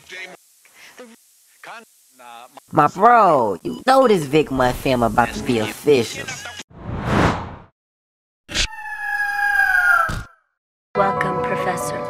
My bro, you know this Vic Month film about to be official. Welcome, Professor.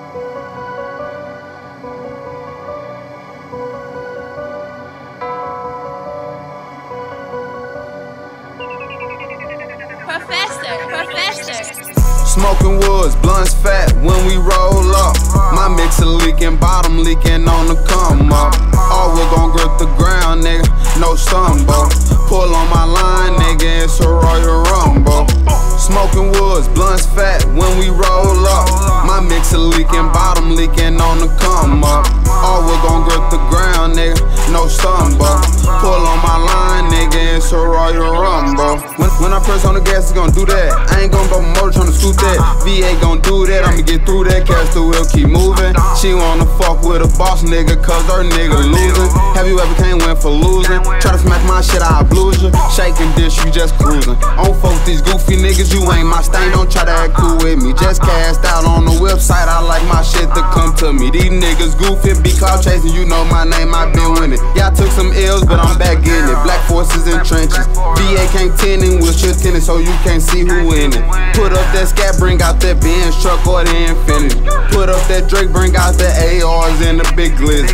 Professor. Smoking woods, blunts fat when we roll up. My mixer leaking, bottom leaking on the come up. All we're gon' grip the ground, nigga, no stumble. Pull on my line, nigga, it's a Royal Rumble. Smoking woods, blunts fat when we roll up. My mixer leaking, bottom leaking on the come up. All we're gon' grip the ground, nigga, no stumble. Pull on my line, nigga, it's a Royal Rumble. When I press on the gas, it's gon' do that. I ain't gon' go motor tryna scoot that. VA gon' do that, I'ma get through that. Catch the wheel, keep moving. She wanna fuck with a boss nigga, cause her nigga losing. Have you ever came win for losing? Try to smack my shit, I'll blues you. Shaking dish, you just cruising. On folks, these goofy niggas, you ain't my stain. Don't try to act cool with me. Just cast out on the website, I like my shit to come to me. These niggas goofy, be clout chasing, you know my name, I been winning. Yeah, I took some L's, but I'm back getting it. Black forces in trenches. VA can't tending, we'll shit tennis, so you can't see who in it. Put up that scat, bring out that Benz truck or the Infiniti. Put up that Drake, bring out the ARs and the big glitz.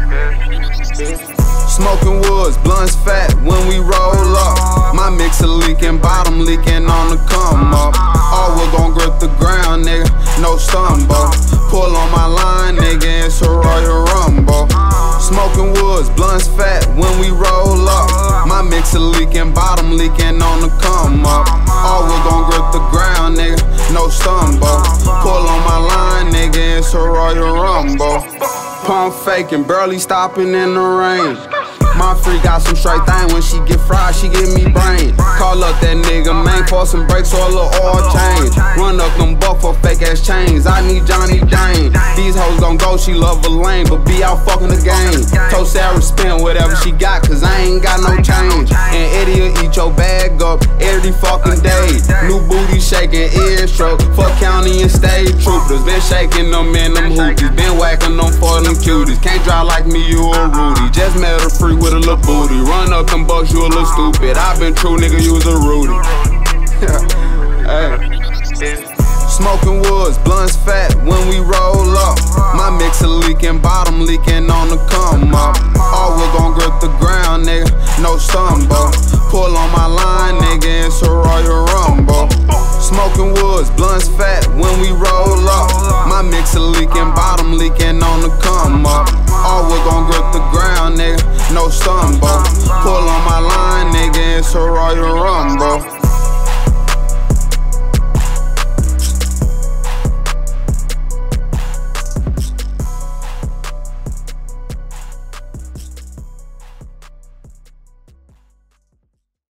Smoking woods, blunts fat when we roll up. My mixer leaking, bottom leaking on the come up. All we're gon' grip the ground, nigga, no stumble. Pull on my line, nigga, it's a Royal Rumble. Smoking woods, blunts fat when we roll up. My mixer leaking, bottom leaking on the come up. All we're gon' grip the ground, nigga, no stumble. Pull on my line, nigga, it's a Royal Rumble. Pump faking, barely stopping in the rain. My freak got some straight thing, when she get fried, she give me brain. Call up that nigga, man, for some brakes or a little oil change. Run up them buck for fake ass chains, I need Johnny Dane. These hoes gon' go, she love a lane, but be out fucking the game. Told Sarah spend whatever she got, cause I ain't got no change. And Eddie'll eat your bag up every fucking day. New booty shaking, ear stroke, fuck county and state troopers. Been shaking them in them hoopies, been whacking them for them cuties. Can't drive like me, you a Rudy, just met a freak with a little booty. Run up them bucks, you a little stupid. I been true, nigga, you was a Rudy. Hey. Smoking woods, blunts fat when we roll up. My mixer leaking, bottom leaking on the come up. All we're gon' grip the ground, nigga, no stumble. Pull on my line, nigga, it's a Royal Rumble. Smoking woods, blunts fat when we roll up. My mixer leaking, bottom leaking on the come up. All we're gon' grip the ground, nigga, no stumble. Pull on my line, nigga, it's a Royal Rumble.